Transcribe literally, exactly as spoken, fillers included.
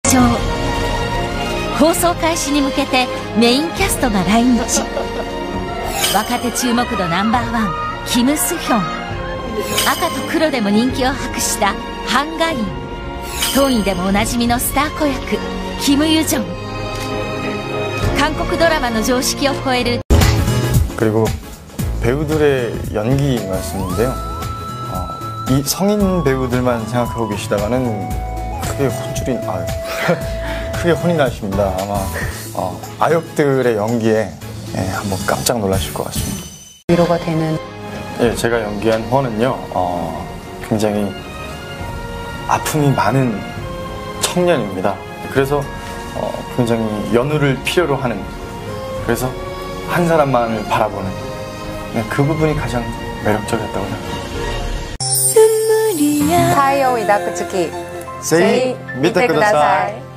放送開始に向けてメインキャストが来日。若手注目度ナンバーワンキム・スヒョン、赤と黒でも人気を博したハン・ガイン、トンイでもおなじみのスター子役キム・ユジョン。韓国ドラマの常識を超える。 그리고 배우들의 연기 말씀인데요. 어, 이 성인 배우들만 생각하고 계시다가는 크게 혼쭐이 아, 크게 혼이 나십니다. 아마 어, 아역들의 연기에 예, 한번 깜짝 놀라실 것 같습니다. 위로가 되는. 예, 제가 연기한 헌은요, 어, 굉장히 아픔이 많은 청년입니다. 그래서 어, 굉장히 연우를 필요로 하는, 그래서 한 사람만을 바라보는 그 부분이 가장 매력적이었다고 생각합니다. 타이어 위다 그츠키 제이 미테 쿠다사이.